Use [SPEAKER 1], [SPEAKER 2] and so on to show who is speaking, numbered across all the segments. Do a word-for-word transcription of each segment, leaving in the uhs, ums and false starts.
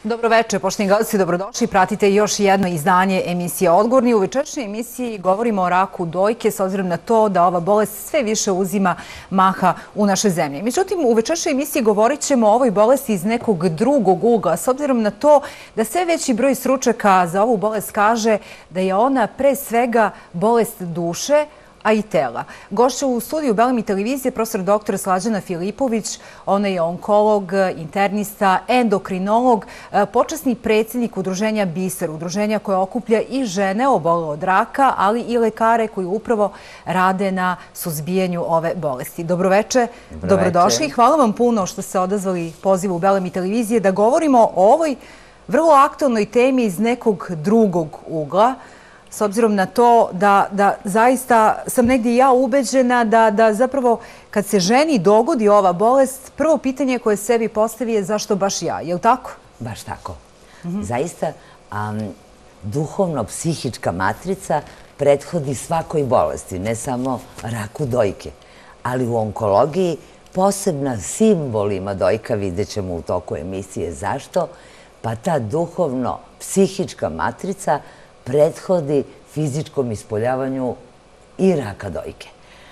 [SPEAKER 1] Dobroveče, poštovani gledalci, dobrodošli. Pratite još jedno izdanje emisije Odgovorni. U večerašnjoj emisiji govorimo o raku dojke s obzirom na to da ova bolest sve više uzima maha u našoj zemlji. Međutim, u večerašnjoj emisiji govorit ćemo o ovoj bolesti iz nekog drugog ugla, s obzirom na to da sve veći broj stručnjaka za ovu bolest kaže da je ona pre svega bolest duše, a i tela. Gošća u studiju Belem i televizije profesor doktor Slađana Filipović. Ona je onkolog, internista, endokrinolog, počasni predsjednik udruženja Biser, udruženja koje okuplja i žene obolele od raka, ali i lekare koji upravo rade na suzbijanju ove bolesti. Dobroveče, dobrodošli. Hvala vam puno što ste odazvali pozivu Belem i televizije da govorimo o ovoj vrlo aktualnoj temi iz nekog drugog ugla. S obzirom na to da, da zaista sam negdje i ja ubeđena da, da zapravo kad se ženi dogodi ova bolest, prvo pitanje koje sebi postavi je zašto baš ja, je li tako?
[SPEAKER 2] Baš tako. Zaista, um, duhovno-psihička matrica prethodi svakoj bolesti, ne samo raku dojke. Ali u onkologiji posebna simbolima dojka, vidjet ćemo u toku emisije zašto, pa ta duhovno-psihička matrica prethodi fizičkom ispoljavanju i raka dojke.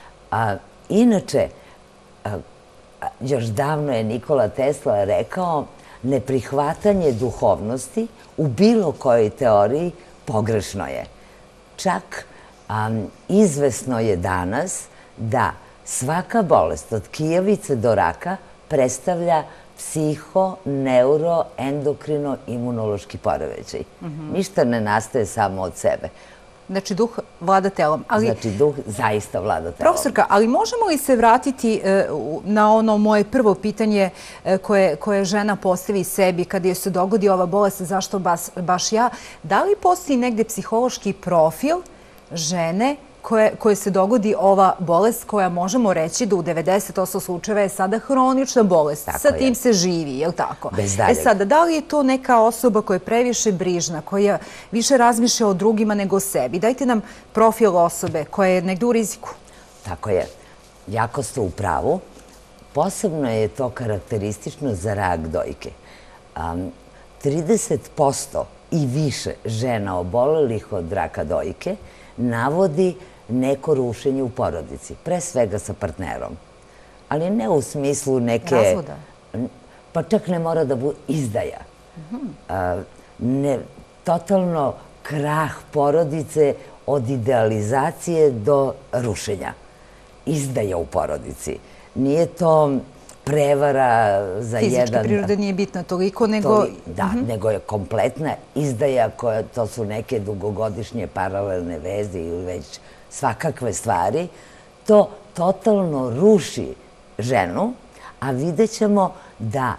[SPEAKER 2] A, inače, a, još davno je Nikola Tesla rekao neprihvatanje duhovnosti u bilo kojoj teoriji pogrešno je. Čak a, izvesno je danas da svaka bolest od kijavice do raka predstavlja psiho, neuro, endokrino, imunološki poremećaj. Ništa ne nastaje samo od sebe.
[SPEAKER 1] Znači duh vlada telom.
[SPEAKER 2] Znači duh zaista vlada telom.
[SPEAKER 1] Profesorka, ali možemo li se vratiti na ono moje prvo pitanje koje žena postavi sebi kada joj se dogodi ova bolest, zašto baš ja? Da li postoji negde psihološki profil žene koje se dogodi ova bolest koja možemo reći da u devedeset posto slučajeva je sada hronična bolest. Sa tim se živi, je li tako?
[SPEAKER 2] Bez daljeg.
[SPEAKER 1] E sada, da li je to neka osoba koja je previše brižna, koja više razmišlja o drugima nego o sebi? Dajte nam profil osobe koja je negdje u riziku.
[SPEAKER 2] Tako je. Jako ste u pravu. Posebno je to karakteristično za rak dojke. trideset posto i više žena obolelih od raka dojke navodi neko rušenje u porodici, pre svega sa partnerom. Ali ne u smislu neke...
[SPEAKER 1] Razvoda?
[SPEAKER 2] Pa čak ne mora da bude izdaja. Totalno krah porodice od idealizacije do rušenja. Izdaja u porodici. Nije to prevara za jedan...
[SPEAKER 1] Fizička priroda nije bitna toliko, nego...
[SPEAKER 2] Da, nego je kompletna izdaja koja, to su neke dugogodišnje paralelne veze ili već svakakve stvari. To totalno ruši ženu, a vidjet ćemo da,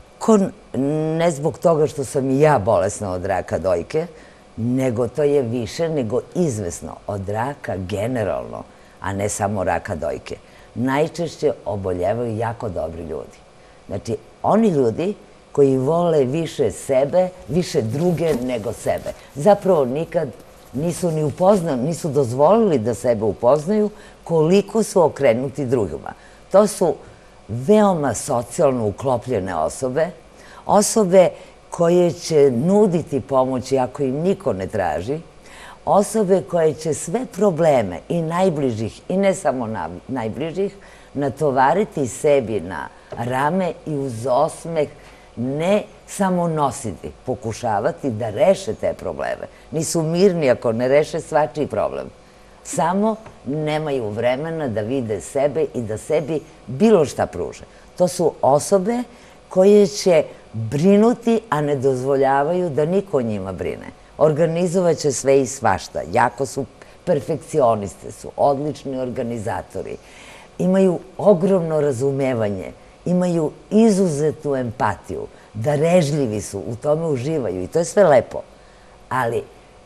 [SPEAKER 2] ne zbog toga što sam i ja bolesna od raka dojke, nego to je više nego izvesno od raka generalno, a ne samo raka dojke. Najčešće oboljevaju jako dobri ljudi. Znači, oni ljudi koji vole više sebe, više druge nego sebe. Zapravo nikad nisu ni upoznali, nisu dozvolili da sebe upoznaju koliko su okrenuti drugima. To su veoma socijalno uklopljene osobe, osobe koje će nuditi pomoć ako im niko ne traži, osobe koje će sve probleme i najbližih, i ne samo najbližih, natovariti sebi na rame i uz osmeh ne samo nositi, pokušavati da reše te probleme. Nisu mirni ako ne reše svačiji problem. Samo nemaju vremena da vide sebe i da sebi bilo šta pruže. To su osobe koje će brinuti, a ne dozvoljavaju da niko o njima brine. Organizovat će sve i svašta. Jako su perfekcioniste, su odlični organizatori. Imaju ogromno razumevanje, imaju izuzetnu empatiju, darežljivi su, u tome uživaju i to je sve lepo. Ali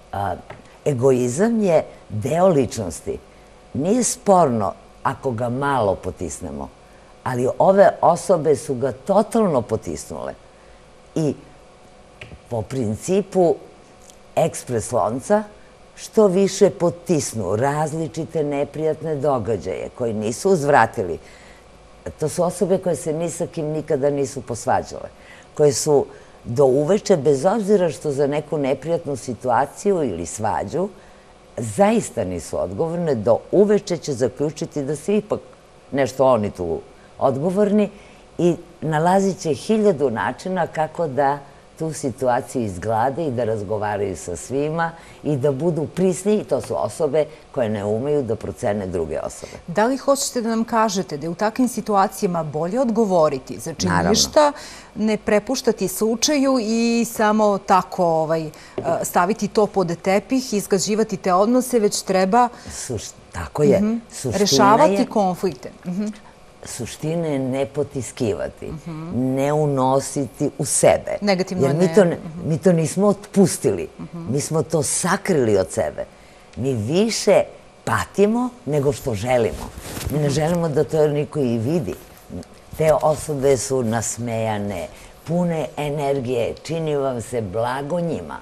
[SPEAKER 2] egoizam je deo ličnosti. Nije sporno ako ga malo potisnemo, ali ove osobe su ga totalno potisnule. I po principu ekspres lonca, što više potisnu različite neprijatne događaje koji nisu uzvratili. To su osobe koje se ni sa kim nikada nisu posvađale, koje su do uveče, bez obzira što za neku neprijatnu situaciju ili svađu, zaista nisu odgovorne, do uveče će zaključiti da su ipak nešto oni tu odgovorni i nalazit će hiljadu načina kako da tu situaciju izglade i da razgovaraju sa svima i da budu prisni. To su osobe koje ne umeju da procene druge osobe.
[SPEAKER 1] Da li hoćete da nam kažete da je u takvim situacijama bolje odgovoriti? Znači, ništa ne prepuštati slučaju i samo tako staviti to pod tepih, izgrađivati te odnose, već treba
[SPEAKER 2] tako je.
[SPEAKER 1] Rešavati konflikte.
[SPEAKER 2] Suština je ne potiskivati, ne unositi u sebe.
[SPEAKER 1] Negativno
[SPEAKER 2] ne. Jer mi to nismo otpustili, mi smo to sakrili od sebe. Mi više patimo nego što želimo. Mi ne želimo da to niko i vidi. Te osobe su nasmejane, pune energije, čini vam se blago njima,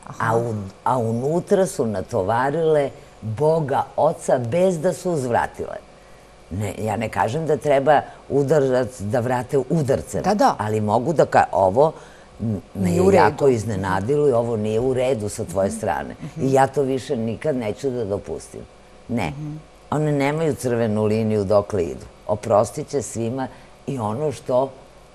[SPEAKER 2] a unutra su natovarile Boga, Oca, bez da su uzvratile. Ja ne kažem da treba udarac da vrate udarcem, ali mogu da kažem, ovo me je jako iznenadilo i ovo nije u redu sa tvoje strane. I ja to više nikad neću da dopustim. Ne. One nemaju crvenu liniju dokle idu. Oprostit će svima i ono što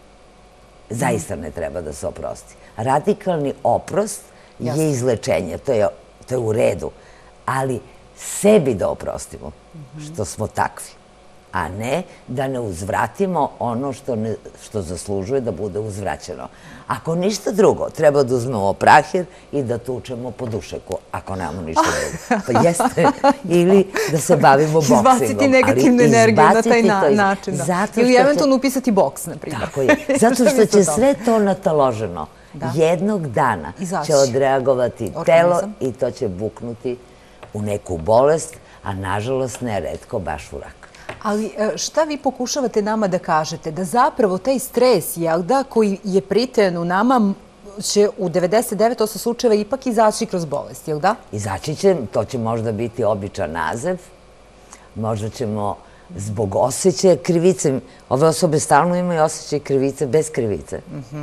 [SPEAKER 2] zaista ne treba da se oprosti. Radikalni oprost je izlečenje, to je u redu, ali sebi da oprostimo, što smo takvi, a ne da ne uzvratimo ono što zaslužuje da bude uzvraćeno. Ako ništa drugo, treba da uzmemo prahir i da tučemo po dušeku, ako nemamo ništa drugo. Pa jeste, ili da se bavimo boksigom.
[SPEAKER 1] Izbaciti negativnu energiju na taj način. Ili eventualno upisati boks, na primjer.
[SPEAKER 2] Tako je. Zato što će sve to nataloženo jednog dana će odreagovati telo i to će buknuti u neku bolest, a nažalost neretko baš u rak.
[SPEAKER 1] Ali šta vi pokušavate nama da kažete? Da zapravo taj stres, jel da, koji je pritajan u nama, će u devedeset devet posto slučajeva ipak izaći kroz bolest, jel da?
[SPEAKER 2] Izaći će, to će možda biti običan nazev, možda ćemo zbog osjećaja krivice, ove osobe stalno imaju osjećaj krivice bez krivice,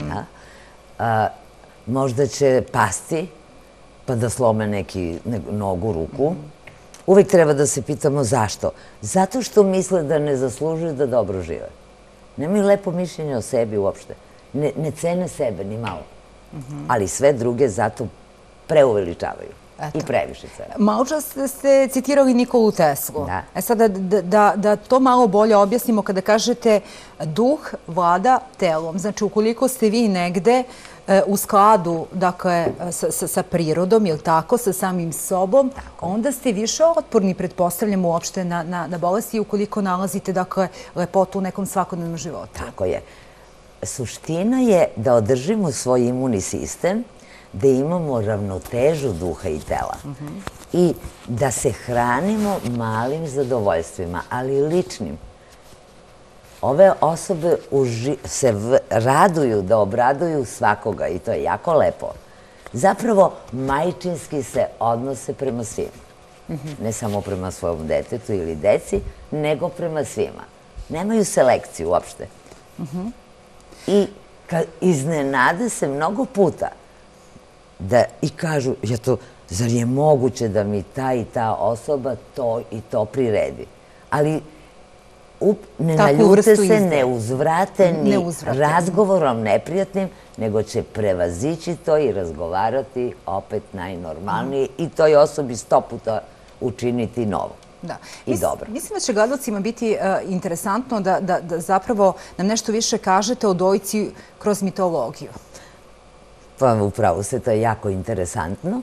[SPEAKER 2] možda će pasti pa da slome neki nogu, ruku. Uvijek treba da se pitamo zašto. Zato što misle da ne zaslužuju da dobro žive. Nemaju lepo mišljenje o sebi uopšte. Ne cene sebe ni malo. Ali sve druge zato preuveličavaju. I previše cene.
[SPEAKER 1] Malo čas ste citirali Nikolu Teslu. E sada da to malo bolje objasnimo kada kažete duh vlada telom. Znači, ukoliko ste vi negde u skladu, dakle, sa prirodom, ili tako, sa samim sobom, onda ste više otporni, pretpostavljam, uopšte na bolesti i ukoliko nalazite, dakle, lepotu u nekom svakodnevnom životu.
[SPEAKER 2] Tako je. Suština je da održimo svoj imunni sistem, da imamo ravnotežu duha i tela i da se hranimo malim zadovoljstvima, ali ličnim. Ove osobe se raduju da obraduju svakoga i to je jako lepo. Zapravo, majčinski se odnose prema svima. Ne samo prema svojom detetu ili deci, nego prema svima. Nemaju selekciju uopšte. I iznenade se mnogo puta i kažu, zar je moguće da mi ta i ta osoba to i to priredi. Ali ne naljute se, ne uzvrate ni razgovorom neprijatnim, nego će prevazići to i razgovarati opet najnormalnije i toj osobi sto puta učiniti novo i dobro.
[SPEAKER 1] Mislim da će gledalcima biti interesantno da zapravo nam nešto više kažete o dojci kroz mitologiju.
[SPEAKER 2] Pa upravo se, to je jako interesantno.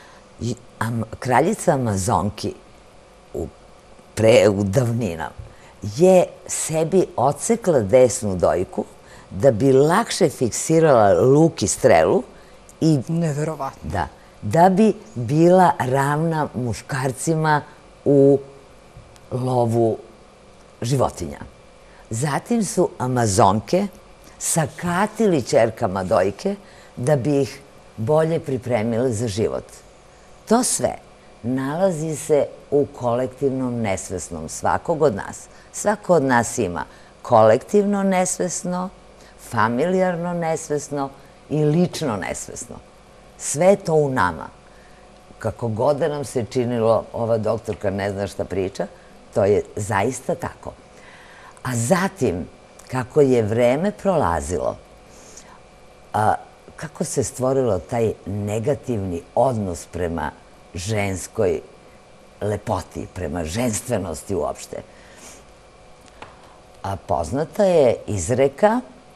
[SPEAKER 2] Kraljica Amazonki u davninama je sebi odsekla desnu dojku da bi lakše fiksirala luk i strelu i
[SPEAKER 1] neverovatno.
[SPEAKER 2] Da bi bila ravna muškarcima u lovu životinja. Zatim su Amazonke sakatili ćerkama dojke da bi ih bolje pripremile za život. To sve nalazi se u kolektivnom nesvesnom svakog od nas. Svako od nas ima kolektivno nesvesno, familijarno nesvesno i lično nesvesno. Sve je to u nama. Kako god da nam se činilo, ova doktorka ne zna šta priča, to je zaista tako. A zatim, kako je vreme prolazilo, a, kako se stvorilo taj negativni odnos prema ženskoj lepoti, prema ženstvenosti uopšte. A poznata je izreka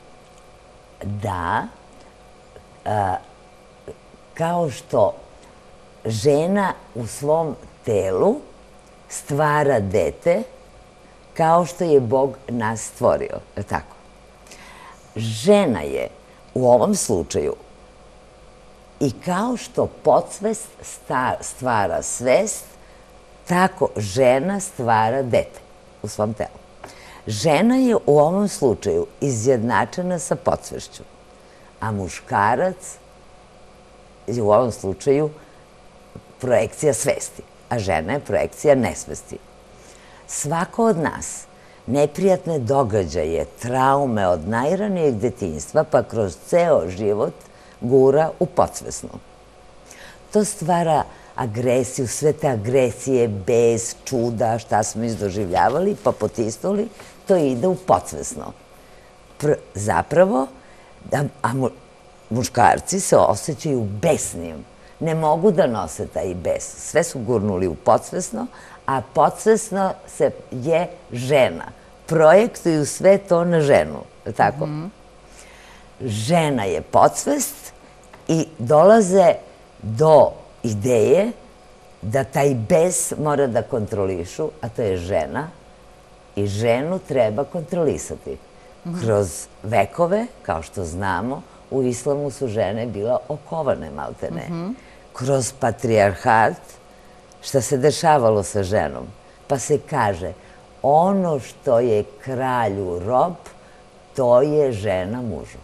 [SPEAKER 2] da a, kao što žena u svom telu stvara dete, kao što je Bog nas stvorio, je tako? Žena je u ovom slučaju i kao što podsvest stvara svest, tako žena stvara dete u svom telu. Žena je u ovom slučaju izjednačena sa podsvešću, a muškarac je u ovom slučaju projekcija svesti, a žena je projekcija nesvesti. Svako od nas neprijatne događaje, traume od najranijeg detinjstva pa kroz ceo život gura u podsvesno. To stvara agresiju, sve te agresije, bes, čuda, šta smo izdoživljavali pa potisnuli, to ide u podsvesno. Zapravo, a muškarci se osjećaju besnim, ne mogu da nose taj bes. Sve su gurnuli u podsvesno, a podsvesno je žena. Projektuju sve to na ženu, tako? Žena je podsvest i dolaze do ideje da taj bes mora da kontrolišu, a to je žena, i ženu treba kontrolisati. Kroz vekove, kao što znamo, u islamu su žene bila okovane maltene. Kroz patrijarhat, šta se dešavalo sa ženom? Pa se kaže, ono što je kralju rob, to je žena mužu.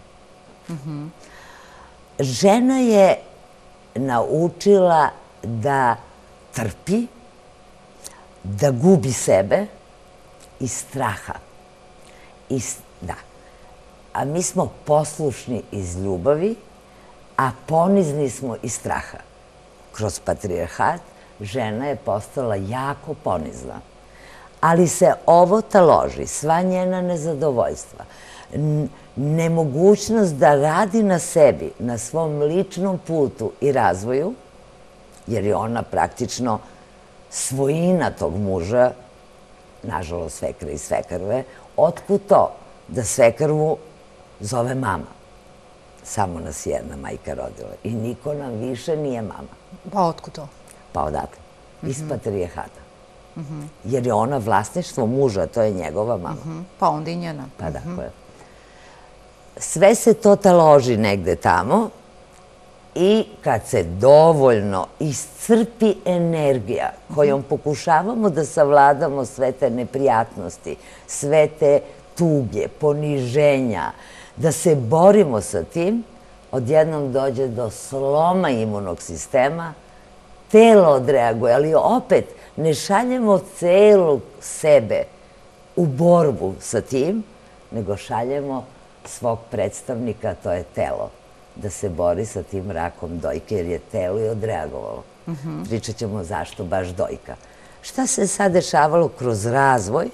[SPEAKER 2] Žena je naučila da trpi, da gubi sebe iz straha. Da. A mi smo poslušni iz ljubavi, a ponizni smo iz straha. Kroz patrijarhat žena je postala jako ponizna. Ali se ovo taloži, sva njena nezadovoljstva, nemogućnost da radi na sebi, na svom ličnom putu i razvoju, jer je ona praktično svojina tog muža, nažalost svekra i svekrve, otkud to da svekrvu zove mama? Samo nas jedna majka rodila i niko nam više nije mama.
[SPEAKER 1] Pa otkud to?
[SPEAKER 2] Pa odatle, iz patrijarhata. Jer je ona vlasništvo muža, to je njegova mama.
[SPEAKER 1] Pa onda i njena.
[SPEAKER 2] Pa da, koja. Sve se to taloži negde tamo i kad se dovoljno iscrpi energija kojom pokušavamo da savladamo sve te neprijatnosti, sve te tuge, poniženja, da se borimo sa tim, odjednom dođe do sloma imunog sistema, telo odreaguje, ali opet ne šaljemo celu sebe u borbu sa tim, nego šaljemo svog predstavnika, to je telo, da se bori sa tim rakom dojke, jer je telo i odreagovalo. Pričat ćemo zašto baš dojka. Šta se sad dešavalo kroz razvoj?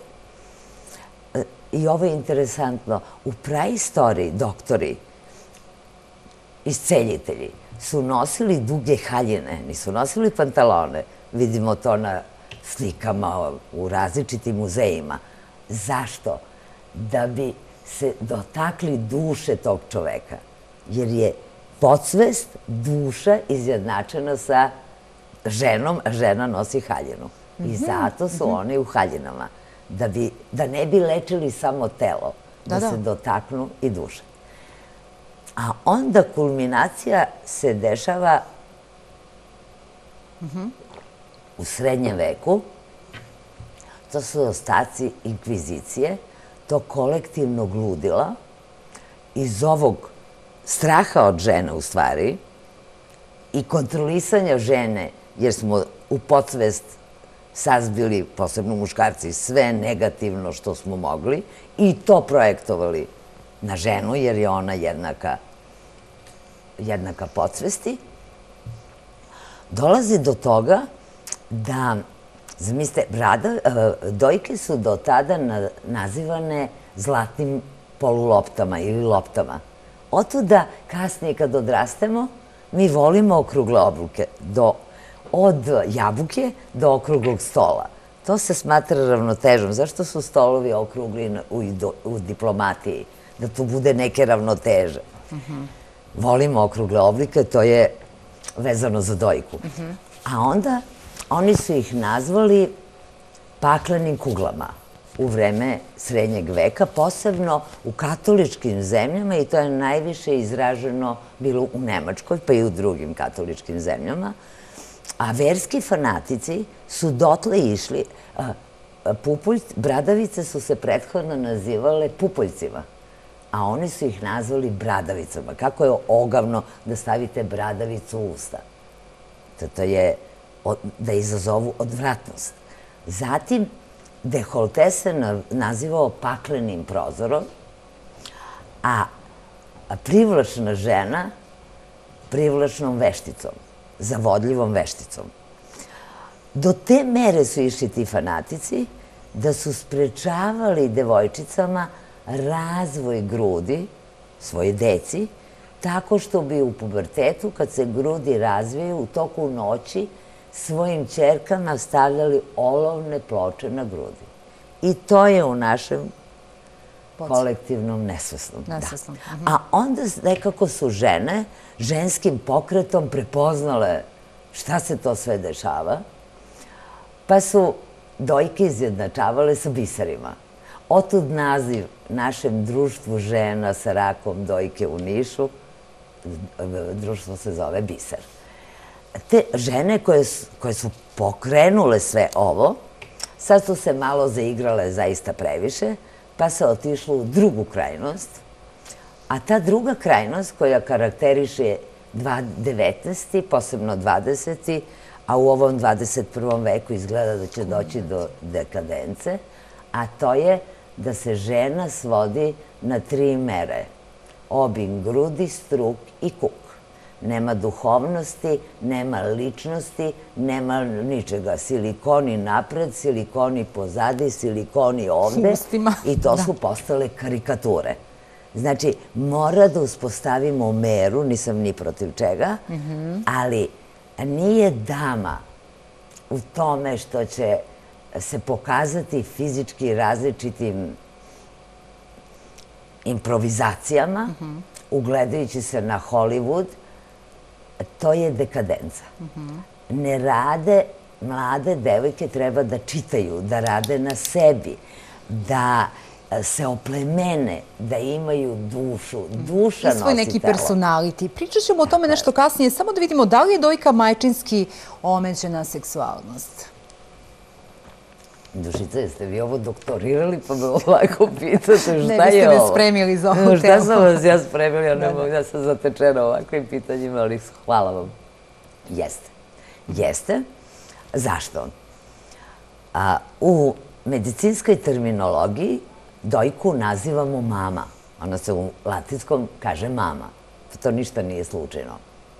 [SPEAKER 2] I ovo je interesantno. U praistoriji doktori, isceljitelji, su nosili duge haljine, nisu nosili pantalone. Vidimo to na slikama u različitim muzejima. Zašto? Da bi se dotakli duše tog čoveka. Jer je podsvest, duša izjednačena sa ženom, a žena nosi haljinu. I zato su oni u haljinama. Da ne bi lečili samo telo, da se dotaknu i duše. A onda kulminacija se dešava u srednjem veku. To su ostaci inkvizicije, to kolektivnog ludila, iz ovog straha od žene u stvari i kontrolisanja žene, jer smo u podsvest sazbili, posebno muškarci, sve negativno što smo mogli i to projektovali na ženu, jer je ona jednaka jednaka podsvesti, dolazi do toga da, zamislite, dojke su do tada nazivane zlatnim poluloptama ili loptama. Otuda, kasnije kad odrastemo, mi volimo okrugle obruke, od jabuke do okruglog stola. To se smatra ravnotežom. Zašto su stolovi okrugli u diplomatiji? Da tu bude neke ravnoteže. Volimo okrugle oblike, to je vezano za dojku. A onda oni su ih nazvali paklenim kuglama u vreme srednjeg veka, posebno u katoličkim zemljama, i to je najviše izraženo bilo u Nemačkoj, pa i u drugim katoličkim zemljama. A verski fanatici su dotle išli, bradavice su se prethodno nazivale pupoljcima, a oni su ih nazvali bradavicama. Kako je ogavno da stavite bradavicu u usta? To je da izazovu odvratnost. Zatim, dekolte se nazivao paklenim prozorom, a privlačna žena privlačnom vešticom, zavodljivom vešticom. Do te mere su išli ti fanatici da su sprečavali devojčicama razvoj grudi svoje deci, tako što bi u pubertetu, kad se grudi razvijaju, u toku noći svojim ćerkama stavljali olovne ploče na grudi. I to je u našem kolektivnom nesvesnom. A onda nekako su žene ženskim pokretom prepoznale šta se to sve dešava, pa su dojke izjednačavale sa biserima. Otud naziv našem društvu žena sa rakom dojke u Nišu, društvo se zove Biser. Te žene koje su pokrenule sve ovo, sad su se malo zaigrale zaista previše, pa se otišlo u drugu krajnost, a ta druga krajnost koja karakteriše devetnaesti, posebno dvadeseti, a u ovom dvadeset prvom veku izgleda da će doći do dekadence, a to je da se žena svodi na tri mere. Obim grudi, struk i kuk. Nema duhovnosti, nema ličnosti, nema ničega. Silikoni napred, silikoni pozadi, silikoni ovde. I to su postale karikature. Znači, mora da uspostavimo meru, nisam ni protiv čega, ali nije dama u tome što će se pokazati fizički različitim improvizacijama, ugledajući se na Hollywood, to je dekadenca. Ne rade, mlade devojke treba da čitaju, da rade na sebi, da se oplemene, da imaju dušu. Duša nosi telo.
[SPEAKER 1] I svoj neki personality. Pričat ćemo o tome nešto kasnije, samo da vidimo da li je dojka majčinski omeđena seksualnost.
[SPEAKER 2] Dušica, jeste vi ovo doktorirali pa me ovako pitate šta je ovo?
[SPEAKER 1] Ne biste me spremili za ovu temu.
[SPEAKER 2] Šta sam vas ja spremila, ja sam zatečena ovakvim pitanjima, ali hvala vam. Jeste. Jeste. Zašto? U medicinskoj terminologiji dojku nazivamo mama. Ona se u latinskom kaže mama. To ništa nije slučajno.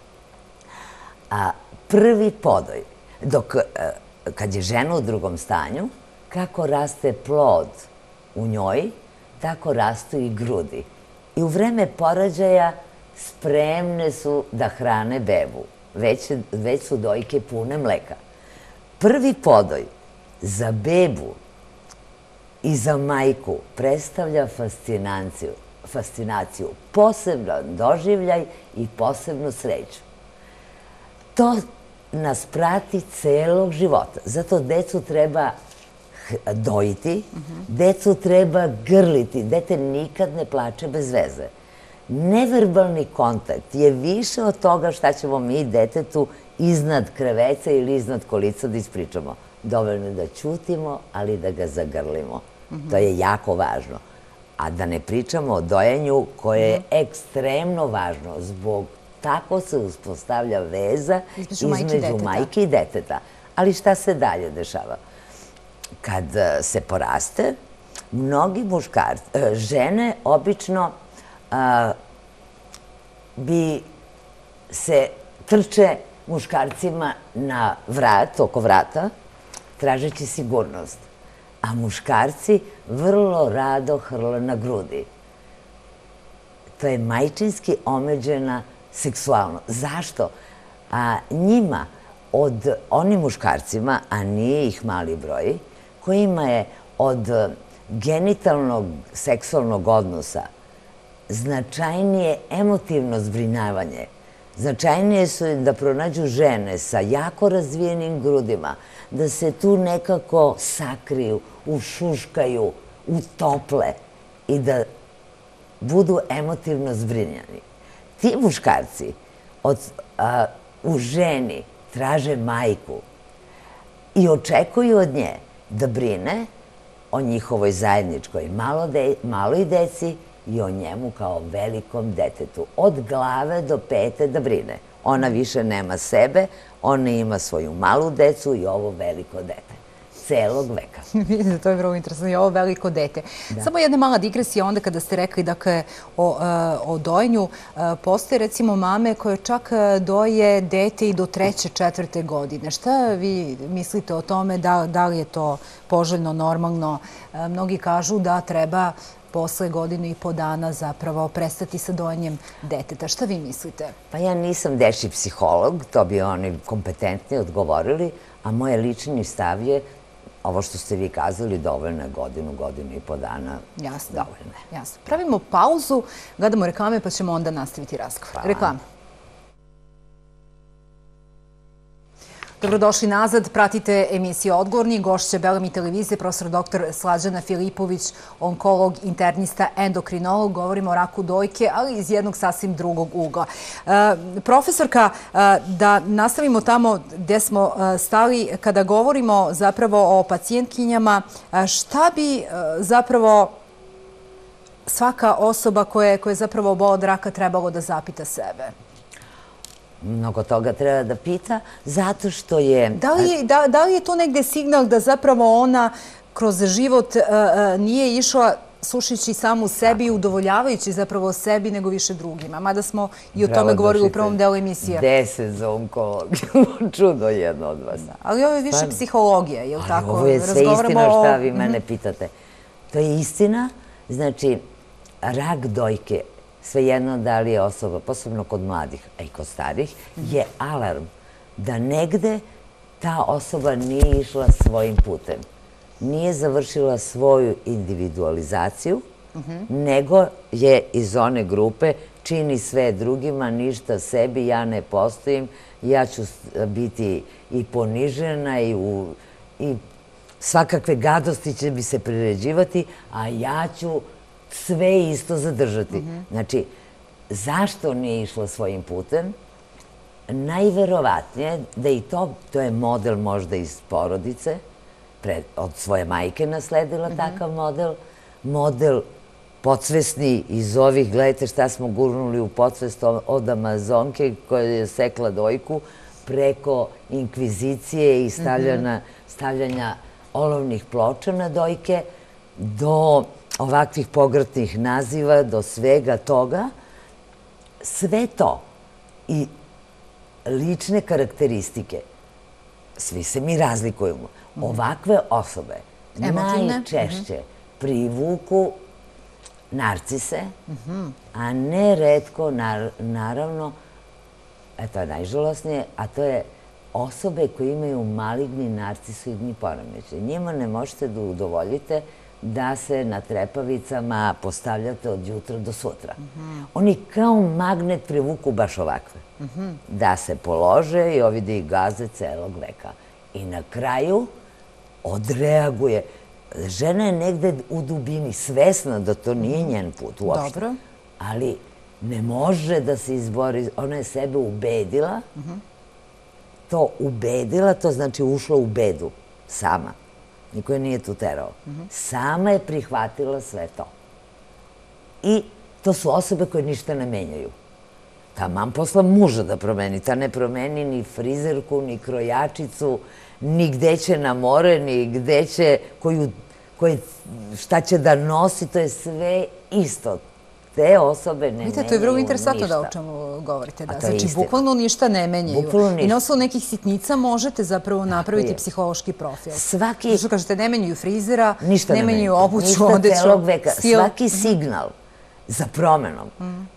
[SPEAKER 2] Prvi podoj, dok kad je žena u drugom stanju, kako raste plod u njoj, tako rastu i grudi. I u vreme porođaja spremne su da hrane bebu. Već su dojke pune mleka. Prvi podoj za bebu i za majku predstavlja fascinaciju, poseban doživljaj i posebnu sreću. To nas prati celog života. Zato decu treba dojiti, decu treba grliti. Dete nikad ne plače bez veze. Neverbalni kontakt je više od toga šta ćemo mi detetu iznad kreveca ili iznad kolica da ispričamo. Dovoljno je da ćutimo, ali da ga zagrlimo. To je jako važno. A da ne pričamo o dojenju koje je ekstremno važno zbog tako se uspostavlja veza između majke i deteta. Ali šta se dalje dešava? Kad se poraste, mnogi muškarci, žene obično bi se trče muškarcima na vrat, oko vrata, tražeći sigurnost. A muškarci vrlo rado hrle na grudi. To je majčinski omeđena seksualnost. Zašto? A njima, od onim muškarcima, a nije ih mali broj, kojima je od genitalnog seksualnog odnosa značajnije emotivno zbrinjavanje, značajnije su da pronađu žene sa jako razvijenim grudima, da se tu nekako sakriju, ušuškaju, utople i da budu emotivno zbrinjani. Ti muškarci u ženi traže majku i očekuju od nje da brine o njihovoj zajedničkoj maloj deci i o njemu kao velikom detetu. Od glave do pete da brine. Ona više nema sebe, ona ima svoju malu decu i ovo veliko dete. Celog veka.
[SPEAKER 1] Vidite, to je vrlo interesantno i ovo veliko dete. Samo jedna mala digresija onda kada ste rekli o dojenju. Postoje recimo mame koje čak doje dete i do treće, četvrte godine. Šta vi mislite o tome? Da li je to poželjno, normalno? Mnogi kažu da treba posle godinu i po dana zapravo prestati sa dojenjem deteta. Šta vi mislite?
[SPEAKER 2] Pa ja nisam dečji psiholog, to bi oni kompetentni odgovorili, a moj lični stav je ovo što ste vi kazali, dovoljno je godinu, godinu i po dana.
[SPEAKER 1] Jasno. Dovoljno je. Jasno. Pravimo pauzu, gledamo reklame pa ćemo onda nastaviti razgovor. Reklame. Dobrodošli nazad, pratite emisiju Odgovorni, gošća Belami televizije, profesor doktor Slađana Filipović, onkolog, internista, endokrinolog. Govorimo o raku dojke, ali iz jednog sasvim drugog ugla. Profesorka, da nastavimo tamo gde smo stali, kada govorimo zapravo o pacijentkinjama, šta bi zapravo svaka osoba koja je zapravo obola od raka trebalo da zapita sebe?
[SPEAKER 2] Mnogo toga treba da pita, zato što je...
[SPEAKER 1] Da li je to negde signal da zapravo ona kroz život nije išla slušajući samu sebi i udovoljavajući zapravo sebi nego više drugima? Mada smo i o tome govorili u prvom delu emisije.
[SPEAKER 2] Deset za onkologiju. Čudo jedno od vas.
[SPEAKER 1] Ali ovo je više psihologija, je li tako?
[SPEAKER 2] Ovo je sve istina šta vi mene pitate. To je istina. Znači, rak dojke, svejedno da li je osoba, posebno kod mladih, a i kod starih, je alarm da negde ta osoba nije išla svojim putem. Nije završila svoju individualizaciju, nego je iz one grupe čini sve drugima, ništa sebi, ja ne postojim, ja ću biti i ponižena i svakakve gadosti će mi se priređivati, a ja ću sve isto zadržati. Znači, zašto nije išla svojim putem? Najverovatnije da i to, to je model možda iz porodice, od svoje majke nasledila takav model, model podsvesni iz ovih, gledajte šta smo gurnuli u podsvest od Amazonke koja je sekla dojku, preko inkvizicije i stavljanja olovnih ploča na dojke, do ovakvih pogrdnih naziva, do svega toga. Sve to i lične karakteristike, svi se mi razlikujemo, ovakve osobe najčešće privuku narcise, a ne retko, naravno, to je najžalosnije, a to je osobe koje imaju maligni narcisoidni poremećaj. Njima ne možete da udovoljite da se na trepavicama postavljate od jutra do sutra. Oni kao magnet privuku baš ovakve. Da se polože i ovi da ih gaze celog veka. I na kraju odreaguje. Žena je negde u dubini svesna da to nije njen put uopšte. Ali ne može da se izbori. Ona je sebe ubedila. To ubedila, to znači ušla u bedu. Sama. Niko je nije tu terao. Sama je prihvatila sve to. I to su osobe koje ništa ne menjaju. Ta mam posla muža da promeni. Ta ne promeni ni frizerku, ni krojačicu, ni gde će na more, ni gde će, šta će da nosi, to je sve isto. te osobe ne menjaju ništa.
[SPEAKER 1] Vidite, to je vrlo interesantno da o čemu govorite. Znači, bukvalno ništa ne menjaju. I na osnovu nekih sitnica možete zapravo napraviti psihološki profil.
[SPEAKER 2] Svaki...
[SPEAKER 1] Što kažete, ne menjaju frizera, ne menjaju obuću, odeću, stil.
[SPEAKER 2] Svaki signal za promenom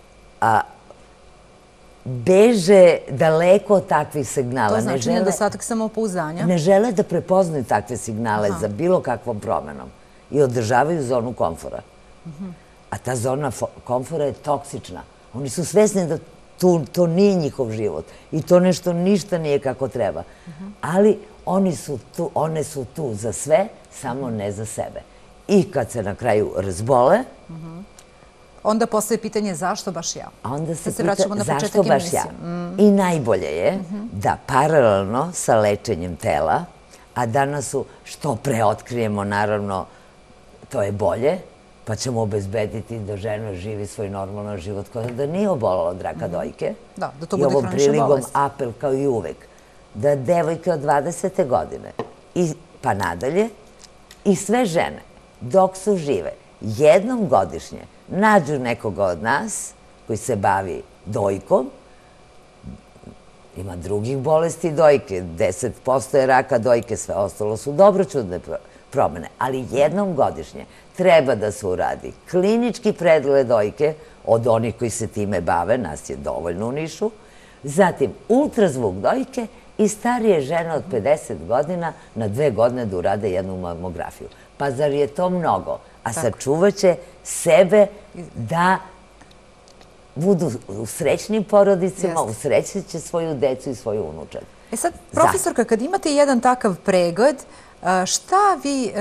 [SPEAKER 2] beže daleko od takvih signala.
[SPEAKER 1] To znači nedostatak samopouzdanja?
[SPEAKER 2] Ne žele da prepoznaju takve signale za bilo kakvom promenom i održavaju zonu komfora. A ta zona komfora je toksična. Oni su svesni da to nije njihov život i to nešto ništa nije kako treba. Ali one su tu za sve, samo ne za sebe. I kad se na kraju razbole,
[SPEAKER 1] onda postoje pitanje zašto baš ja.
[SPEAKER 2] Onda se pita zašto baš ja. I najbolje je da paralelno sa lečenjem tela, a danas su što pre otkrijemo, naravno, to je bolje, pa ćemo obezbediti da žena živi svoj normalan život koja da nije obolala od raka dojke.
[SPEAKER 1] Da, da to bude hronična bolest. I ovom
[SPEAKER 2] priligom apel kao i uvek, da devojke od dvadesete godine pa nadalje i sve žene dok su žive jednom godišnje nađu nekoga od nas koji se bavi dojkom, ima drugih bolesti dojke, deset posto je raka dojke, sve ostalo su dobroćudne promene, ali jednom godišnje treba da se uradi klinički pregled dojke od onih koji se time bave, nas je dovoljno u Nišu, zatim ultrazvuk dojke i starije žene od pedeset godina na dve godine da urade jednu mamografiju. Pa zar je to mnogo? A sačuvat će sebe da budu u srećnim porodicima, usrećit će svoju decu i svoju unučad.
[SPEAKER 1] E sad, profesorka, kad imate jedan takav pregled, šta vi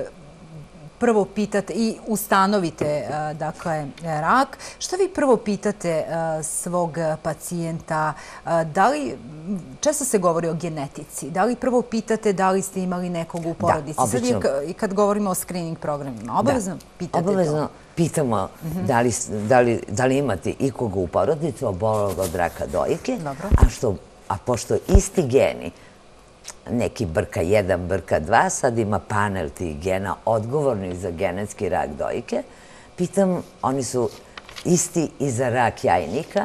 [SPEAKER 1] prvo pitate i ustanovite, dakle, rak, šta vi prvo pitate svog pacijenta? Da li, često se govori o genetici, da li prvo pitate da li ste imali nekog u porodici?
[SPEAKER 2] Da, obično.
[SPEAKER 1] Sad i kad govorimo o screening programima, obavezno pitate to?
[SPEAKER 2] Obavezno pitamo da li imate ikoga u porodici obolelog od raka dojke, a pošto isti geni, neki brka jedan, brka dva, sad ima panel tih gena odgovornih za genetski rak dojke. Pitam, oni su isti i za rak jajnika,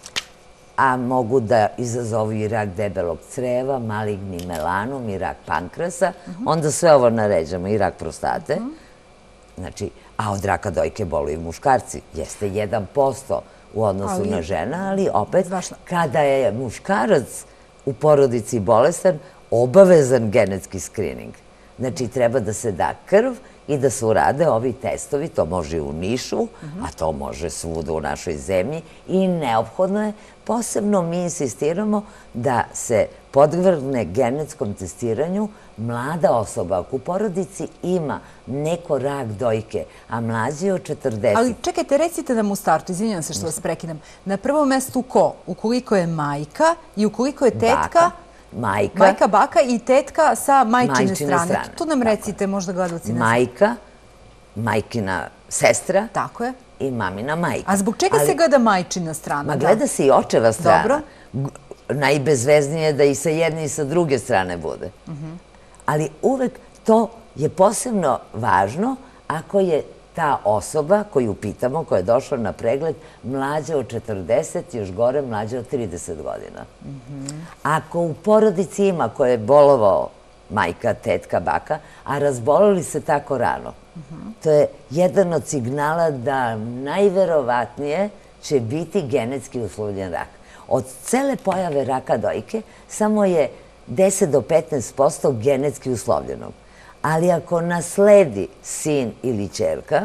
[SPEAKER 2] a mogu da izazovu i rak debelog creva, maligni melanom i rak pankrasa. Onda sve ovo naređamo, i rak prostate. Znači, a od raka dojke boluju muškarci. Jeste jedan posto u odnosu na žena, ali opet, kada je muškarac u porodici bolestan, obavezan genetski skrining. Znači, treba da se da krv i da se urade ovi testovi, to može i u Nišu, a to može svuda u našoj zemlji i neophodno je, posebno mi insistiramo da se podvrgne genetskom testiranju mlada osoba. Ako u porodici ima neko rak dojke, a mlađi od četrdeset...
[SPEAKER 1] Ali čekajte, recite nam u startu, izvinjam se što vas prekidam, na prvom mestu ko? Ukoliko je majka i ukoliko je tetka...
[SPEAKER 2] Majka.
[SPEAKER 1] Majka, baka i tetka sa majčine strane. Tu nam recite, možda gledalci ne znam.
[SPEAKER 2] Majka, majkina sestra.
[SPEAKER 1] Tako je.
[SPEAKER 2] I mamina majka.
[SPEAKER 1] A zbog čega se gleda majčina strana?
[SPEAKER 2] Ma gleda se i očeva strana. Najbezveznije je da i sa jedne i sa druge strane bude. Ali uvek to je posebno važno ako je ta osoba koju pitamo, koja je došla na pregled, mlađa od četrdeset, još gore mlađa od trideset godina. Ako u porodici ima koja je bolovao majka, tetka, baka, a razboleli se tako rano, to je jedan od signala da najverovatnije će biti genetski uslovljen rak. Od cele pojave raka dojke samo je deset do petnaest posto genetski uslovljenog. Ali ako nasledi sin ili ćerka,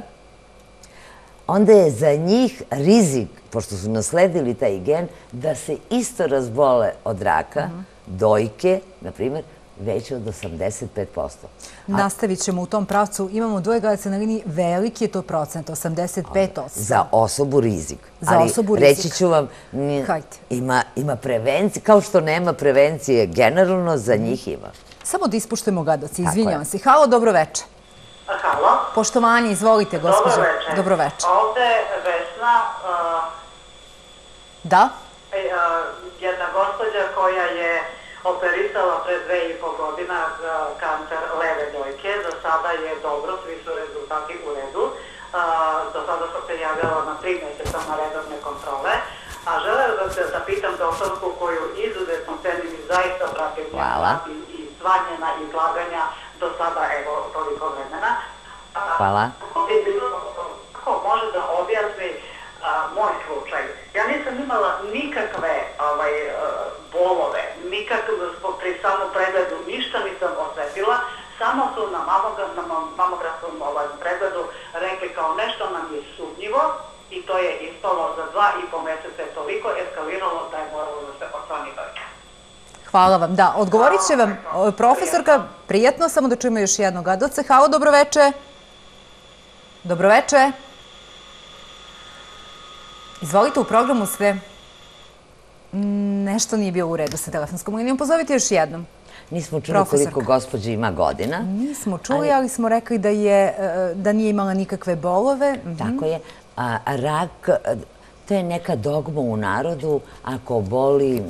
[SPEAKER 2] onda je za njih rizik, pošto su nasledili taj gen, da se isto razbole od raka, dojke, na primjer, veće od osamdeset pet posto.
[SPEAKER 1] Nastavit ćemo u tom pravcu. Imamo dvoje gledaca na liniji, veliki je to procent, osamdeset pet posto.
[SPEAKER 2] Za osobu rizik.
[SPEAKER 1] Za osobu rizik.
[SPEAKER 2] Ali reći ću vam, ima prevencije, kao što nema prevencije generalno, za njih ima.
[SPEAKER 1] Samo da ispuštujemo gledaci, izvinjavam se. Halo, dobro večer.
[SPEAKER 3] Halo.
[SPEAKER 1] Poštovanje, izvolite, gospođo.
[SPEAKER 3] Dobro večer.
[SPEAKER 1] Dobro večer.
[SPEAKER 3] Ovde je Vesna.
[SPEAKER 1] Da?
[SPEAKER 3] Jedna gospođa koja je operisala pre dve i po godina kancer leve dojke. Za sada je dobro, svi su rezultati u redu. Do sada sam se javljala na tri mjeseca na redovne kontrole, a želela da se zapitam doktorku koju izuzetno cenim i zaista pratim i svanjena izlaganja do sada, evo, toliko vremena.
[SPEAKER 2] Hvala.
[SPEAKER 3] Kako može da objasni moj slučaj? Ja nisam imala nikakve bolove, nikakve, pri samom pregledu ništa nisam osjetila, samo su na mamografskom pregledu rekli kao nešto nam je sumnjivo i to je ispalo za dva i po mjeseca toliko eskaliralo da je moralo da se odsvani dojka.
[SPEAKER 1] Hvala vam. Da, odgovorit će vam profesorka. Prijetno, samo da čujemo još jednog gledalca. Halo, dobroveče. Dobroveče. Izvolite, u programu sve. Nešto nije bilo u redu sa telefonskom linijom. Pozovite još jednom.
[SPEAKER 2] Nismo čuli koliko gospođa ima godina.
[SPEAKER 1] Nismo čuli, ali smo rekli da nije imala nikakve bolove.
[SPEAKER 2] Tako je. Rak, to je neka dogma u narodu. Ako boli,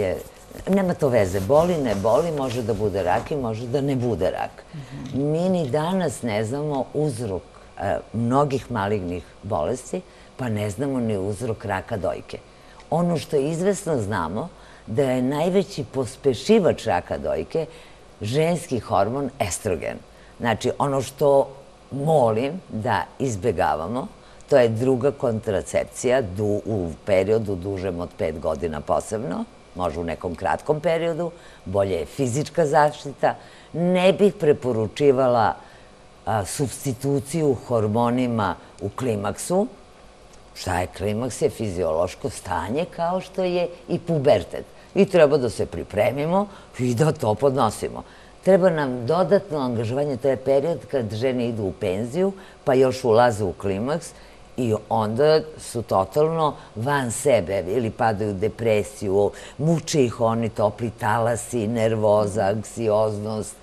[SPEAKER 2] nema to veze. Boli, ne boli, može da bude rak i može da ne bude rak. Mi ni danas ne znamo uzrok mnogih malignih bolesti, pa ne znamo ni uzrok raka dojke. Ono što izvesno znamo, da je najveći pospešivač raka dojke ženski hormon estrogen. Znači, ono što molim da izbegavamo, to je druga kontracepcija u periodu dužem od pet godina posebno, može u nekom kratkom periodu, bolje je fizička zaštita. Ne bih preporučivala supstituciju hormonima u klimaksu. Šta je klimaks? Je fiziološko stanje kao što je i pubertet. I treba da se pripremimo i da to podnosimo. Treba nam dodatno angažovanje, to je period kad žene idu u penziju, pa još ulaze u klimaks i onda su totalno van sebe ili padaju u depresiju, muče ih oni topli talasi, nervoza, anksioznost,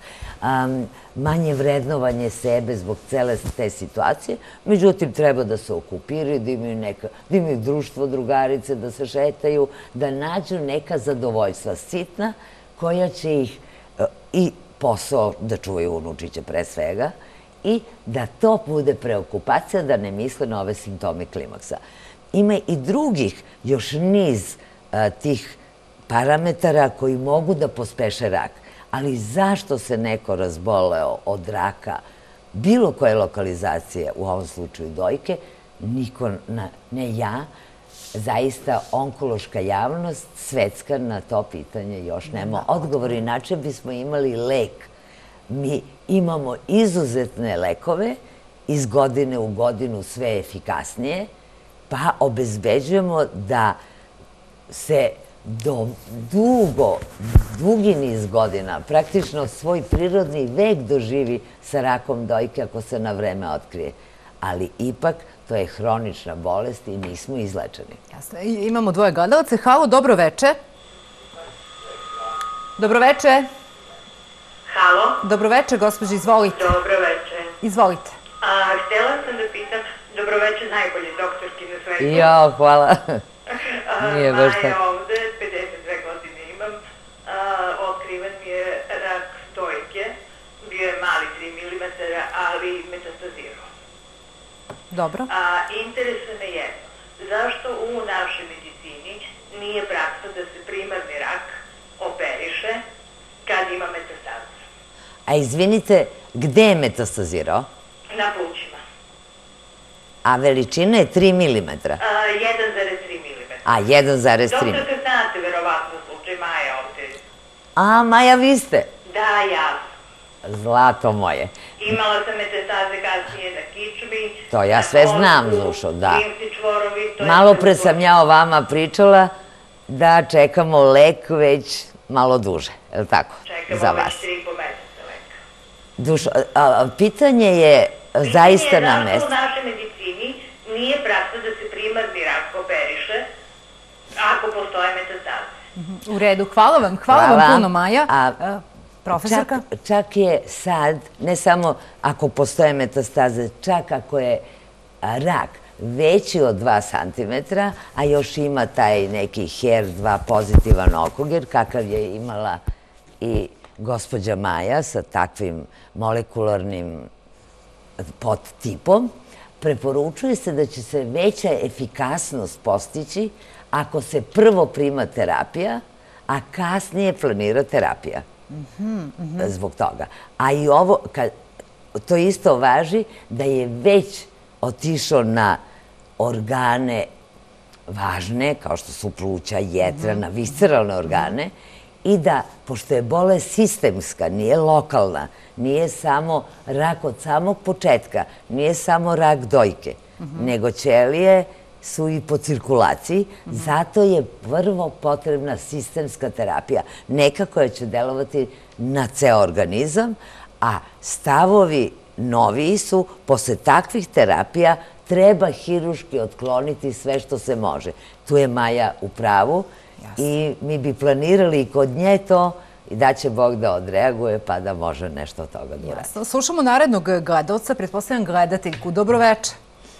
[SPEAKER 2] manje vrednovanje sebe zbog cele te situacije. Međutim, treba da se okupiraju, da imaju društvo, drugarice, da se šetaju, da nađu neka zadovoljstva sitna koja će ih i posao da čuvaju unučiće pre svega i da to bude preokupacija, da ne misle na ove simptome klimaksa. Ima i drugih još niz tih parametara koji mogu da pospeše rak. Ali zašto se neko razboleo od raka bilo koje lokalizacije, u ovom slučaju dojke, niko, ne ja, zaista onkološka javnost, svetska na to pitanje još nema odgovor. Inače bismo imali lek. Mi imamo izuzetne lekove, iz godine u godinu sve efikasnije, pa obezbeđujemo da se do dugo, dugi niz godina, praktično svoj prirodni vek doživi sa rakom dojke ako se na vreme otkrije. Ali ipak to je hronična bolest i nismo izlečeni.
[SPEAKER 1] Jasno. Imamo dvoje gledalaca. Halo, dobroveče. Dobroveče.
[SPEAKER 3] Halo.
[SPEAKER 1] Dobroveče, gospođo, izvolite.
[SPEAKER 3] Dobroveče.
[SPEAKER 1] Izvolite.
[SPEAKER 3] Htjela sam da pitam, dobroveče, najbolji doktorki na svetu.
[SPEAKER 2] Jo, hvala. Nije baš tako.
[SPEAKER 3] Maja ovde, pedeset dve godine imam, otkriven mi je rak dojke, bio je mali tri milimetra, ali metastazirao.
[SPEAKER 1] Dobro.
[SPEAKER 3] Interesuje me jedno, zašto u našoj medicini nije praksa da se primarni rak operiše kad ima metastazu?
[SPEAKER 2] A izvinite, gde je metastazirao?
[SPEAKER 3] Na plućima.
[SPEAKER 2] A veličina je tri milimetra?
[SPEAKER 3] jedan zarez tri milimetra.
[SPEAKER 2] A, jedan zarez tri milimetra.
[SPEAKER 3] Doktorka, znate verovatno slučaj Maja ovde.
[SPEAKER 2] A, Maja, vi ste?
[SPEAKER 3] Da, ja.
[SPEAKER 2] Zlato moje.
[SPEAKER 3] Imala sam metastaze kasnije na kičmi.
[SPEAKER 2] To ja sve znam, Zušo, da.
[SPEAKER 3] Limfni čvorovi.
[SPEAKER 2] Malo pre sam ja o vama pričala da čekamo lek već malo duže, je li tako?
[SPEAKER 3] Čekamo već tri i po meseca leka.
[SPEAKER 2] Dušo, pitanje je zaista na mestu.
[SPEAKER 3] Pitanje je zašto u našoj medicini nije praksa da se primarni rak operiše ako postoje metastaze.
[SPEAKER 1] U redu, hvala vam. Hvala vam puno, Maja. Profesorka?
[SPEAKER 2] Čak je sad, ne samo ako postoje metastaze, čak ako je rak veći od dva centimetra, a još ima taj neki H E R dva pozitivan okruger, kakav je imala i gospođa Maja sa takvim molekularnim podtipom, preporučuje se da će se veća efikasnost postići ako se prvo prima terapija, a kasnije planira terapija. Zbog toga. A i ovo, to isto važi da je već otišao na organe važne, kao što su pluća, jetra, na visceralne organe, i da, pošto je bolest sistemska, nije lokalna, nije samo rak od samog početka, nije samo rak dojke, nego ćelije su i po cirkulaciji, zato je prvo potrebna sistemska terapija, neka koja će delovati na ceo organizam, a stavovi noviji su, posle takvih terapija, treba hiruški otkloniti sve što se može. Tu je Maja u pravu i mi bi planirali i kod nje to i da će Bog da odreaguje pa da može nešto od toga da uradi.
[SPEAKER 1] Slušamo narednog gledalca, pretpostavljam gledateljku. Dobroveče.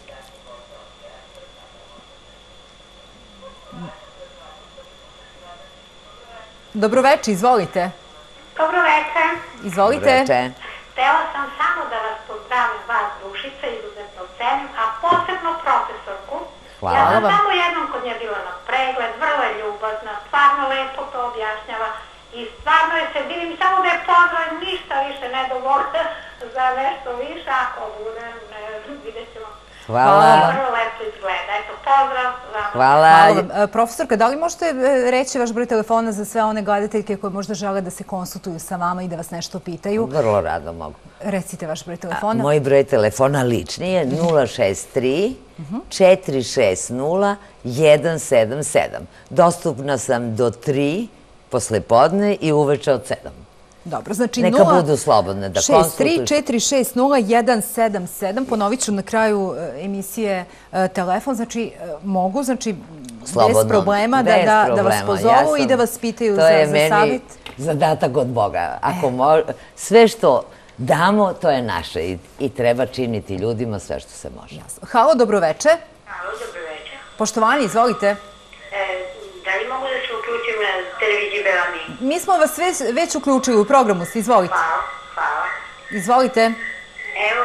[SPEAKER 1] Dobroveče, izvolite.
[SPEAKER 4] Dobroveče.
[SPEAKER 1] Izvolite.
[SPEAKER 4] Htela sam samo da vas pozdravim, vas Dušica, izuzetno cenim, a posebno profesorku.
[SPEAKER 2] Hvala
[SPEAKER 4] Ja sam
[SPEAKER 2] vam.
[SPEAKER 4] samo jednom kod nje bila na pregled, vrlo je ljubazna, stvarno lepo to objašnjava i stvarno je se divim, samo da je pozdravim, ništa više ne dovoljte za nešto više, ako bude, ne znam, vidjet ćemo.
[SPEAKER 2] Hvala.
[SPEAKER 4] Vrlo lepo izgleda, eto, pozdrav.
[SPEAKER 2] Hvala.
[SPEAKER 1] Profesorka, da li možete reći vaš broj telefona za sve one gledateljke koje možda žele da se konsultuju sa vama i da vas nešto pitaju?
[SPEAKER 2] Vrlo rado mogu.
[SPEAKER 1] Recite vaš broj telefona.
[SPEAKER 2] Moj broj telefona lični je nula šest tri četiri šest nula jedan sedam sedam. Dostupna sam do tri posle podne i uveče od sedam.
[SPEAKER 1] Dobro, znači
[SPEAKER 2] neka budu slobodne da konsultuju.
[SPEAKER 1] šest tri četiri šest nula jedan sedam sedam. Ponovit ću na kraju emisije telefon. Znači, mogu, znači, bez problema da vas pozovu i da vas pitaju za savjet.
[SPEAKER 2] To je meni zadatak od Boga. Sve što damo, to je naše i treba činiti ljudima sve što se može.
[SPEAKER 1] Halo, dobroveče.
[SPEAKER 4] Halo, dobroveče.
[SPEAKER 1] Poštovani, izvolite.
[SPEAKER 4] Da li mogu da se uključim na televiziji Belani?
[SPEAKER 1] Mi smo vas već uključili u programu, izvolite.
[SPEAKER 4] Hvala, hvala.
[SPEAKER 1] Izvolite.
[SPEAKER 4] Evo,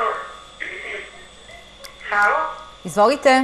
[SPEAKER 4] halo?
[SPEAKER 1] Izvolite.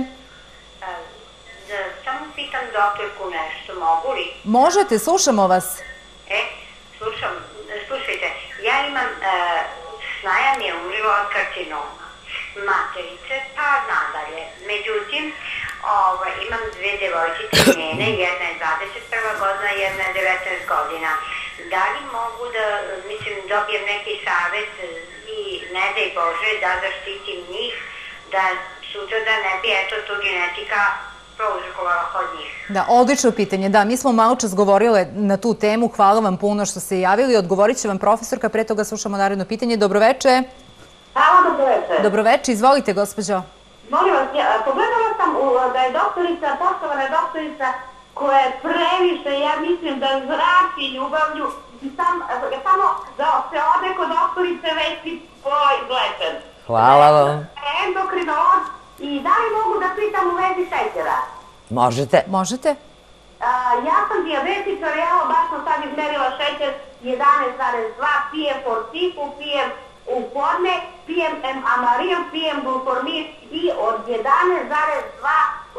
[SPEAKER 4] Samo pitam doktorku nešto, mogu li?
[SPEAKER 1] Možete, slušamo vas.
[SPEAKER 4] E, slušam, slušajte, ja imam, snaja mi je umrila od karcinoma materice, pa nadalje. Međutim, imam dve devojčice njene, jedna je dvadeset prva godina, jedna je devetnaest godina. Da li mogu da, mislim, dobijem neki savjet i ne daj Bože da zaštitim njih, da sutra da ne bi, eto, tu genetika prouzrokovala kod njih?
[SPEAKER 1] Da, odlično pitanje. Da, mi smo malo čas govorile na tu temu. Hvala vam puno što ste javili. Odgovorit će vam profesorka, pre toga slušamo naredno pitanje. Dobroveče.
[SPEAKER 4] Hvala, dobroveče.
[SPEAKER 1] Dobroveče, izvolite, gospođo.
[SPEAKER 4] Molim vas, pogledala sam da je doktorica, poštovana doktorica, koja je previše, ja mislim da zrači ljubavlju, samo da se ode kod doktorice već si izlečen.
[SPEAKER 2] Hvala vam.
[SPEAKER 4] Endokrinolog, i da li mogu da pitam u vezi šećera?
[SPEAKER 2] Možete.
[SPEAKER 1] Možete.
[SPEAKER 4] Ja sam dijabetičar, evo baš sam sad izmerila šećer jedanaest zarez dva, pijem fortifu, pijem u podne, pijem amaril, pijem gluformin i od jedanaest zarez dva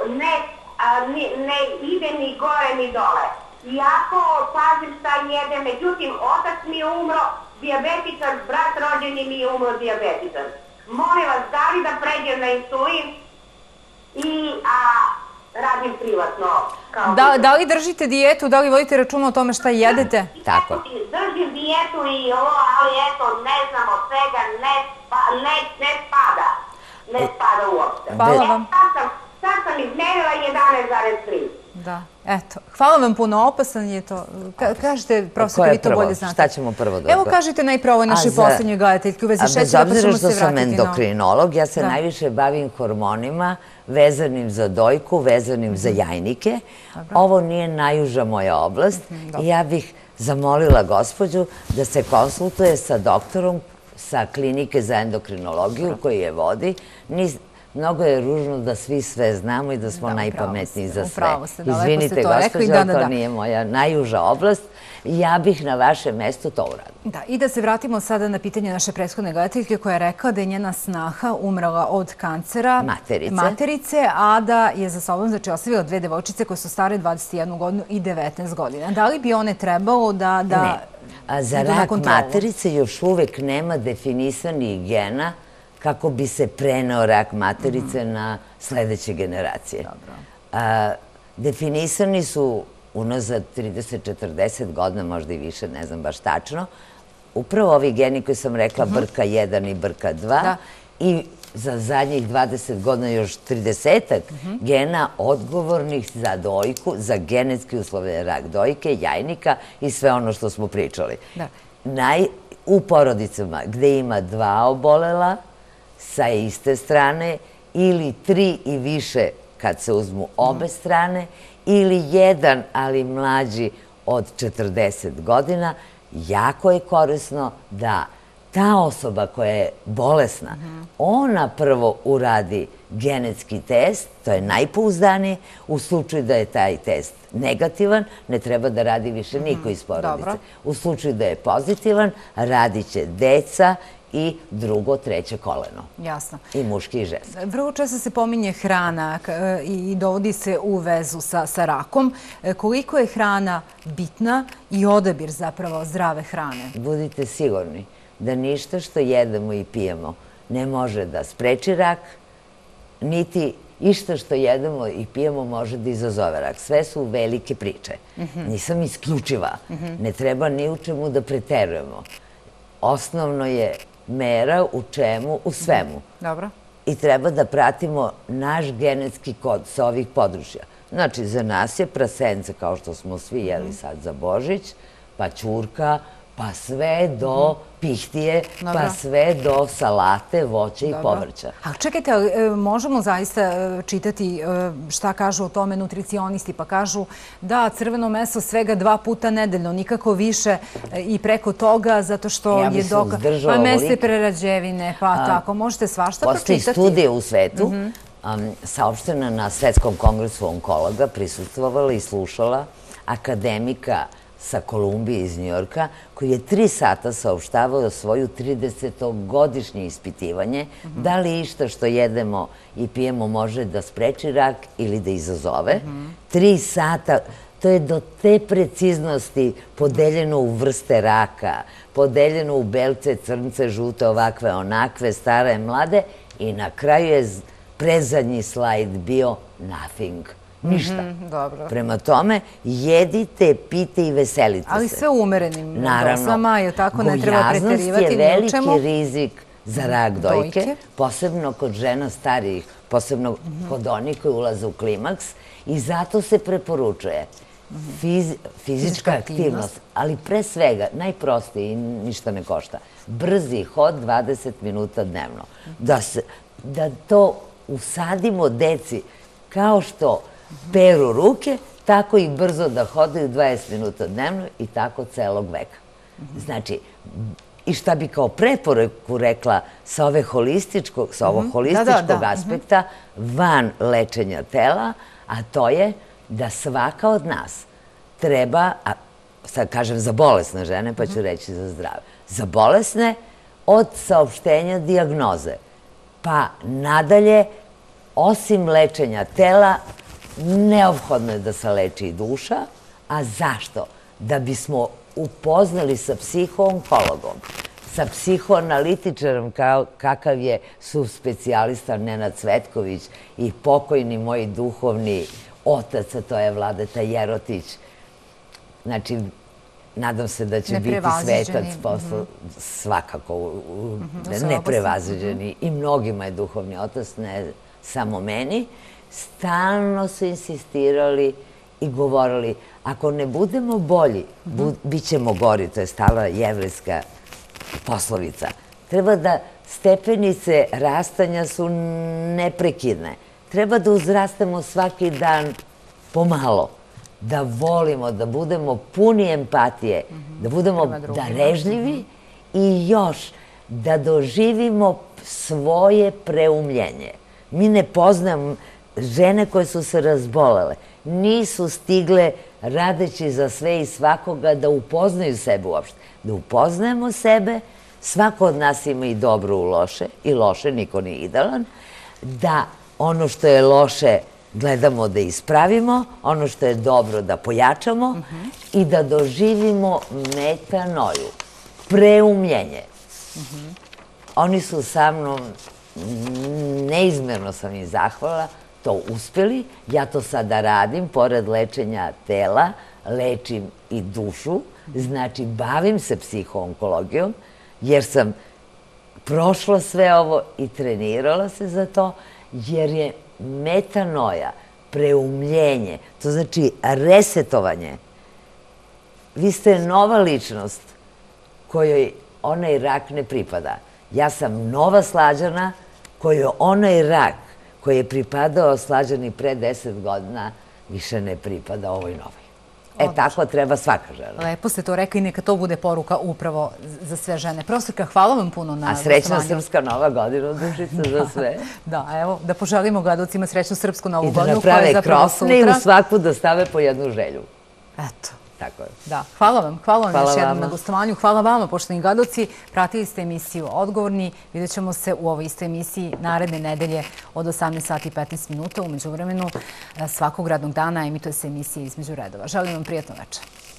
[SPEAKER 4] ne ide ni gore ni dole. Iako pazim šta jedem, međutim, otac mi je umro dijabetičar, brat rođeni mi je umro dijabetičar. Molim vas, da li da pređem na insulin i radim privatno?
[SPEAKER 1] Da li držite dijetu, da li vodite računa o tome šta jedete?
[SPEAKER 2] Tako.
[SPEAKER 4] Držim dijetu i ovo, ali eto, ne znam od svega, ne spada. Ne spada uopšte.
[SPEAKER 1] Hvala vam.
[SPEAKER 4] Sad sam izmerila jedanaest zarez tri.
[SPEAKER 1] Da, eto. Hvala vam puno, opasan je to. Kažete, profesor, vi to bolje znate.
[SPEAKER 2] Šta ćemo prvo dobro?
[SPEAKER 1] Evo kažite najpravo ovoj našoj poslednjoj gledateljki u vezi šećera, pa ćemo se vratiti.
[SPEAKER 2] Bez obzira što sam endokrinolog, ja se najviše bavim hormonima vezanim za dojku, vezanim za jajnike. Ovo nije najuža moja oblast i ja bih zamolila gospođu da se konsultuje sa doktorom sa klinike za endokrinologiju koji je vodi. Mnogo je ružno da svi sve znamo i da smo najpametniji za sve.
[SPEAKER 1] Upravo ste, daleko ste
[SPEAKER 2] Izvinite,
[SPEAKER 1] to rekli.
[SPEAKER 2] gospođo,
[SPEAKER 1] Da, da, da.
[SPEAKER 2] to nije moja najuža oblast. Ja bih na vašem mestu to uradila.
[SPEAKER 1] Da, i da se vratimo sada na pitanje naše prethodne gledateljke koja je rekla da je njena snaha umrla od kancera
[SPEAKER 2] Materice.
[SPEAKER 1] materice, a da je za sobom znači, ostavila dve devojčice koje su stare dvadeset jednu godinu i devetnaest godina. Da li bi one trebalo da... da
[SPEAKER 2] Ne. A za rak materice još uvek nema definisanih gena kako bi se preneo rak materice na sledeće generacije. A, definisani su unazad trideset četrdeset godina, možda i više, ne znam baš tačno, upravo ovi geni koji sam rekla, B R C A jedan i B R C A dva, i za zadnjih dvadeset godina još tridesetak gena odgovornih za dojku, za genetski uslovljen rak dojke, jajnika i sve ono što smo pričali. U porodicama gde ima dva obolela sa iste strane ili tri i više kad se uzmu obe strane, ili jedan, ali mlađi od četrdeset godina, jako je korisno da ta osoba koja je bolesna, ona prvo uradi genetski test, to je najpouzdanije. U slučaju da je taj test negativan, ne treba da radi više niko iz porodice. U slučaju da je pozitivan, radit će deca i drugo, treće koleno.
[SPEAKER 1] Jasno.
[SPEAKER 2] I muški i ženski.
[SPEAKER 1] Vrlo često se pominje hrana i dovodi se u vezu sa rakom. Koliko je hrana bitna i odabir zapravo zdrave hrane?
[SPEAKER 2] Budite sigurni da ništa što jedemo i pijemo ne može da spreči rak, niti išta što jedemo i pijemo može da izazove rak. Sve su velike priče. Nisam isključiva. Ne treba ni u čemu da preterujemo. Osnovno je mera u čemu, u svemu.
[SPEAKER 1] Dobro.
[SPEAKER 2] I treba da pratimo naš genetski kod sa ovih područja. Znači, za nas je prasence, kao što smo svi jeli sad za Božić, pa ćurka, pa sve do pihtije, pa sve do salate, voća i povrća.
[SPEAKER 1] A čekajte, možemo zaista čitati šta kažu o tome nutricionisti, pa kažu da crveno meso svega dva puta nedeljno, nikako više i preko toga, zato što je dokaz... Pa mesne prerađevine, pa tako, možete svašta pročitati.
[SPEAKER 2] Postoji studija u svetu, saopštena na Svetskom kongresu onkologa, prisustvovala i slušala akademika sa Kolumbije iz Njujorka, koji je tri sata saopštavao svoju tridesetogodišnje ispitivanje, da li išta što jedemo i pijemo može da spreči rak ili da izazove. Tri sata, to je do te preciznosti podeljeno u vrste raka, podeljeno u belce, crnce, žute, ovakve, onakve, stare, mlade, i na kraju je predzadnji slajd bio nothing. Ništa. Prema tome, jedite, pite i veselite se.
[SPEAKER 1] Ali sve u umerenim dozama, jer tako ne treba preterivati.
[SPEAKER 2] Gojaznost je veliki rizik za rak dojke, posebno kod žena starijih, posebno kod onih koji ulaze u klimaks, i zato se preporučuje fizička aktivnost, ali pre svega, najprostije i ništa ne košta, brzi hod dvadeset minuta dnevno. Da to usadimo deci kao što peru ruke, tako i brzo da hodaju dvadeset minuta dnevno i tako celog veka. Znači, i šta bi kao preporuku rekla sa ovog holističkog aspekta van lečenja tela, a to je da svaka od nas treba, sad kažem za bolesne žene, pa ću reći za zdrave, za bolesne od saopštenja dijagnoze, pa nadalje, osim lečenja tela, neophodno je da se leči i duša. A zašto? Da bismo upoznali sa psihoonkologom, sa psihoanalitičarom kakav je subspecijalista Nenad Cvetković i pokojni moj duhovni otac, a to je Vladeta Jerotić. Znači, nadam se da će biti svetac svakako neprevaziđeni. I mnogima je duhovni otac, ne samo meni. Stalno su insistirali i govorili, ako ne budemo bolji, bit ćemo gori. To je stala jevrejska poslovica. Treba da stepenice rastanja su neprekidne. Treba da uzrastemo svaki dan pomalo. Da volimo, da budemo puni empatije, da budemo darežljivi i još da doživimo svoje preumljenje. Mi ne poznajemo žene koje su se razbolele. Nisu stigle, radeći za sve i svakoga, da upoznaju sebe uopšte. Da upoznajemo sebe, svako od nas ima i dobro u loše, i loše, niko nije idealan, da ono što je loše gledamo da ispravimo, ono što je dobro da pojačamo i da doživimo metanoju, preumljenje. Oni su sa mnom, neizmerno sam im zahvala, to uspeli. Ja to sada radim, pored lečenja tela, lečim i dušu, znači bavim se psihoonkologijom, jer sam prošla sve ovo i trenirala se za to, jer je metanoja, preumljenje, to znači resetovanje. Vi ste nova ličnost kojoj onaj rak ne pripada. Ja sam nova Slađana kojoj onaj rak koji je pripadao Slađani pre deset godina više ne pripada ovoj novoj. E, tako treba svaka žena.
[SPEAKER 1] Lepo ste to rekli i neka to bude poruka upravo za sve žene. Profesorka, hvala vam puno na
[SPEAKER 2] gostovanju. A srećna Srpska Nova godina, Dušica, za sve.
[SPEAKER 1] Da, evo, da poželimo gledalcima srećnu Srpsku Novu
[SPEAKER 2] I da
[SPEAKER 1] godinu koja je
[SPEAKER 2] naprave
[SPEAKER 1] zapravo
[SPEAKER 2] krofne i u
[SPEAKER 1] sutra.
[SPEAKER 2] svaku da stave po jednu želju.
[SPEAKER 1] Eto.
[SPEAKER 2] Tako je.
[SPEAKER 1] Da, hvala vam. Hvala vam
[SPEAKER 2] Hvala
[SPEAKER 1] još jednom
[SPEAKER 2] vama.
[SPEAKER 1] na gostovanju. Hvala vama, poštovani gledalci. Pratili ste emisiju Odgovorni. Vidjet ćemo se u ovoj istoj emisiji naredne nedelje od osamnaest sati i petnaest minuta. U međuvremenu svakog radnog dana emituje se emisija Između redova. Želim vam prijatno večer.